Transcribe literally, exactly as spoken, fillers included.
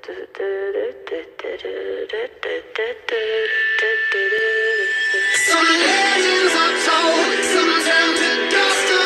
Some legends are told, some turn to dust.